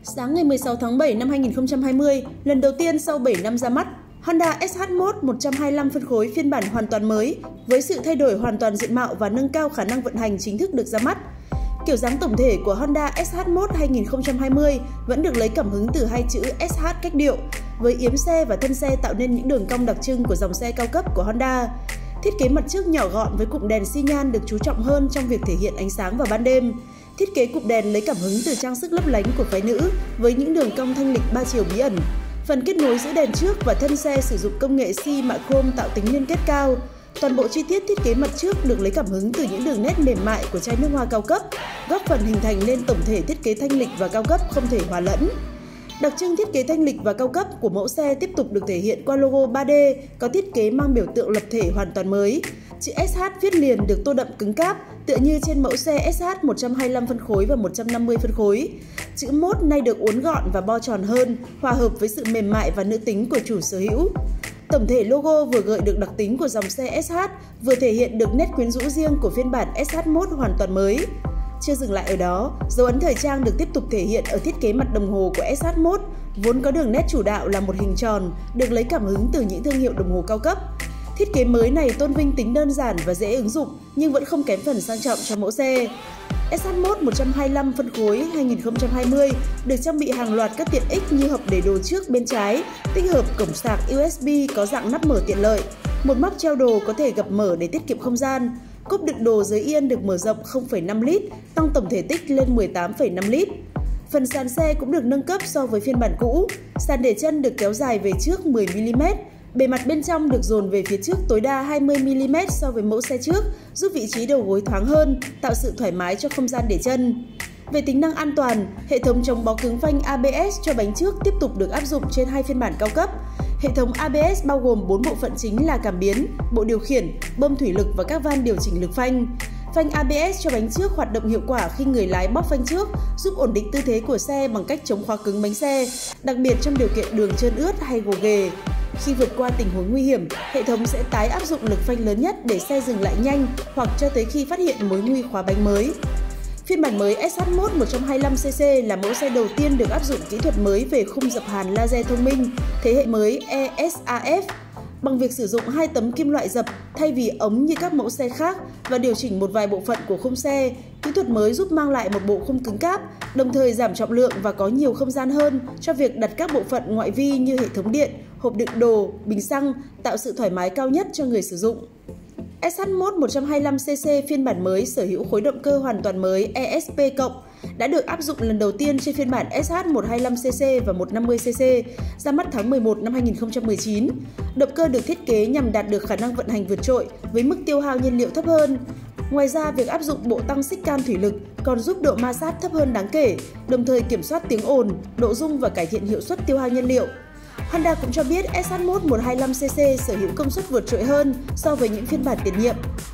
Sáng ngày 16 tháng 7 năm 2020, lần đầu tiên sau 7 năm ra mắt, Honda SH1 125 phân khối phiên bản hoàn toàn mới với sự thay đổi hoàn toàn diện mạo và nâng cao khả năng vận hành chính thức được ra mắt. Kiểu dáng tổng thể của Honda SH1 2020 vẫn được lấy cảm hứng từ hai chữ SH cách điệu, với yếm xe và thân xe tạo nên những đường cong đặc trưng của dòng xe cao cấp của Honda. Thiết kế mặt trước nhỏ gọn với cụm đèn xi nhan được chú trọng hơn trong việc thể hiện ánh sáng vào ban đêm. Thiết kế cụm đèn lấy cảm hứng từ trang sức lấp lánh của phái nữ với những đường cong thanh lịch ba chiều bí ẩn. Phần kết nối giữa đèn trước và thân xe sử dụng công nghệ xi mạ chrome tạo tính liên kết cao. Toàn bộ chi tiết thiết kế mặt trước được lấy cảm hứng từ những đường nét mềm mại của chai nước hoa cao cấp, góp phần hình thành nên tổng thể thiết kế thanh lịch và cao cấp không thể hòa lẫn. Đặc trưng thiết kế thanh lịch và cao cấp của mẫu xe tiếp tục được thể hiện qua logo 3D có thiết kế mang biểu tượng lập thể hoàn toàn mới. Chữ SH viết liền được tô đậm cứng cáp, tựa như trên mẫu xe SH 125 phân khối và 150 phân khối. Chữ mốt nay được uốn gọn và bo tròn hơn, hòa hợp với sự mềm mại và nữ tính của chủ sở hữu. Tổng thể logo vừa gợi được đặc tính của dòng xe SH, vừa thể hiện được nét quyến rũ riêng của phiên bản SH1 hoàn toàn mới. Chưa dừng lại ở đó, dấu ấn thời trang được tiếp tục thể hiện ở thiết kế mặt đồng hồ của SH1, vốn có đường nét chủ đạo là một hình tròn, được lấy cảm hứng từ những thương hiệu đồng hồ cao cấp. Thiết kế mới này tôn vinh tính đơn giản và dễ ứng dụng, nhưng vẫn không kém phần sang trọng cho mẫu xe. SH1 125 phân khối 2020 được trang bị hàng loạt các tiện ích như hộc để đồ trước bên trái, tích hợp cổng sạc USB có dạng nắp mở tiện lợi, một móc treo đồ có thể gập mở để tiết kiệm không gian, cốp đựng đồ dưới yên được mở rộng 0,5 lít, tăng tổng thể tích lên 18,5 lít. Phần sàn xe cũng được nâng cấp so với phiên bản cũ, sàn để chân được kéo dài về trước 10 mm, bề mặt bên trong được dồn về phía trước tối đa 20 mm so với mẫu xe trước, giúp vị trí đầu gối thoáng hơn, tạo sự thoải mái cho không gian để chân. Về tính năng an toàn, hệ thống chống bó cứng phanh ABS cho bánh trước tiếp tục được áp dụng trên hai phiên bản cao cấp. Hệ thống ABS bao gồm 4 bộ phận chính là cảm biến, bộ điều khiển, bơm thủy lực và các van điều chỉnh lực phanh. Phanh ABS cho bánh trước hoạt động hiệu quả khi người lái bóp phanh trước, giúp ổn định tư thế của xe bằng cách chống khóa cứng bánh xe, đặc biệt trong điều kiện đường trơn ướt hay gồ ghề. Khi vượt qua tình huống nguy hiểm, hệ thống sẽ tái áp dụng lực phanh lớn nhất để xe dừng lại nhanh hoặc cho tới khi phát hiện mối nguy khóa bánh mới. Phiên bản mới SH1 125cc là mẫu xe đầu tiên được áp dụng kỹ thuật mới về khung dập hàn laser thông minh, thế hệ mới ESAF. Bằng việc sử dụng hai tấm kim loại dập thay vì ống như các mẫu xe khác và điều chỉnh một vài bộ phận của khung xe, kỹ thuật mới giúp mang lại một bộ khung cứng cáp, đồng thời giảm trọng lượng và có nhiều không gian hơn cho việc đặt các bộ phận ngoại vi như hệ thống điện, hộp đựng đồ, bình xăng, tạo sự thoải mái cao nhất cho người sử dụng. SH1 125cc phiên bản mới sở hữu khối động cơ hoàn toàn mới ESP+, đã được áp dụng lần đầu tiên trên phiên bản SH 125cc và 150cc, ra mắt tháng 11 năm 2019. Động cơ được thiết kế nhằm đạt được khả năng vận hành vượt trội với mức tiêu hao nhiên liệu thấp hơn. Ngoài ra, việc áp dụng bộ tăng xích can thủy lực còn giúp độ ma sát thấp hơn đáng kể, đồng thời kiểm soát tiếng ồn, độ rung và cải thiện hiệu suất tiêu hao nhiên liệu. Honda cũng cho biết SH1 125cc sở hữu công suất vượt trội hơn so với những phiên bản tiền nhiệm.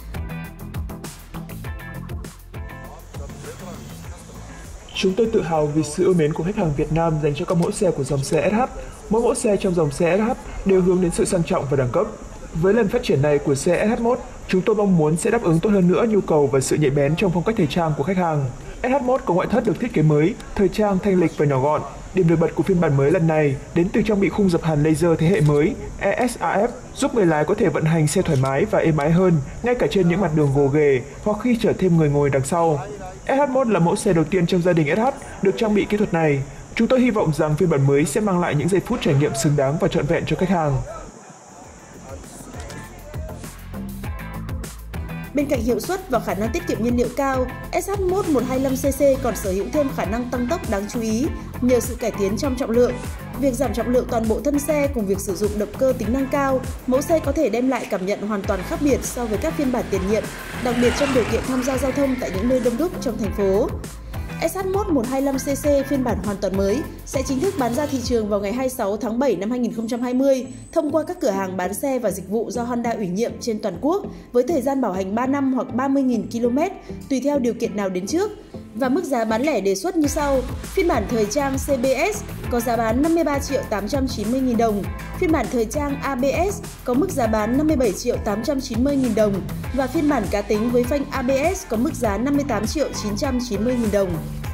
Chúng tôi tự hào vì sự yêu mến của khách hàng Việt Nam dành cho các mẫu xe của dòng xe SH. Mỗi mẫu xe trong dòng xe SH đều hướng đến sự sang trọng và đẳng cấp. Với lần phát triển này của xe SH1, chúng tôi mong muốn sẽ đáp ứng tốt hơn nữa nhu cầu và sự nhạy bén trong phong cách thời trang của khách hàng. SH1 có ngoại thất được thiết kế mới, thời trang thanh lịch và nhỏ gọn. Điểm nổi bật của phiên bản mới lần này đến từ trang bị khung dập hàn laser thế hệ mới ESAF, giúp người lái có thể vận hành xe thoải mái và êm ái hơn, ngay cả trên những mặt đường gồ ghề hoặc khi chở thêm người ngồi đằng sau. SH1 là mẫu xe đầu tiên trong gia đình SH được trang bị kỹ thuật này. Chúng tôi hy vọng rằng phiên bản mới sẽ mang lại những giây phút trải nghiệm xứng đáng và trọn vẹn cho khách hàng. Bên cạnh hiệu suất và khả năng tiết kiệm nhiên liệu cao, SH1 125cc còn sở hữu thêm khả năng tăng tốc đáng chú ý nhờ sự cải tiến trong trọng lượng. Việc giảm trọng lượng toàn bộ thân xe cùng việc sử dụng động cơ tính năng cao, mẫu xe có thể đem lại cảm nhận hoàn toàn khác biệt so với các phiên bản tiền nhiệm, đặc biệt trong điều kiện tham gia giao thông tại những nơi đông đúc trong thành phố. SH1 125cc phiên bản hoàn toàn mới sẽ chính thức bán ra thị trường vào ngày 26 tháng 7 năm 2020 thông qua các cửa hàng bán xe và dịch vụ do Honda ủy nhiệm trên toàn quốc với thời gian bảo hành 3 năm hoặc 30.000 km tùy theo điều kiện nào đến trước. Và mức giá bán lẻ đề xuất như sau: phiên bản thời trang CBS có giá bán 53.890.000 đồng, phiên bản thời trang ABS có mức giá bán 57.890.000 đồng và phiên bản cá tính với phanh ABS có mức giá 58.990.000 đồng.